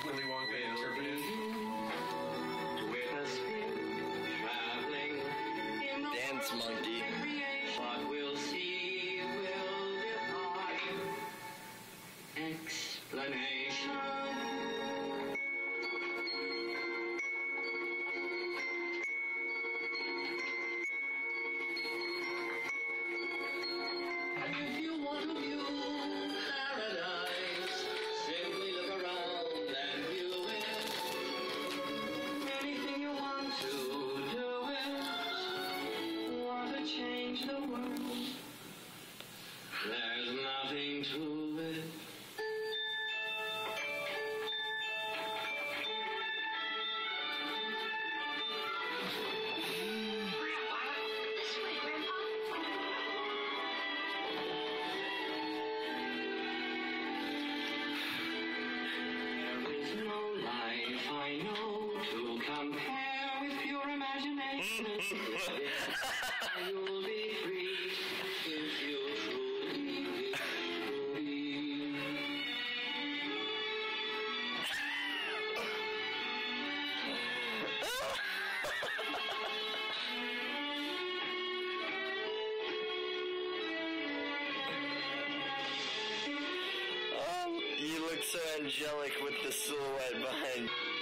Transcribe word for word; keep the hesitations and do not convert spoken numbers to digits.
Willy Wonka interpreted. Dance monkey. What we'll see will defy explanation. If you want to view paradise, simply look around and view it. Anything you want to do it. Want to change the world. There's nothing to it. I know to compare with your imagination. You'll be free if you truly believe. Um, you look so angelic with the silhouette behind.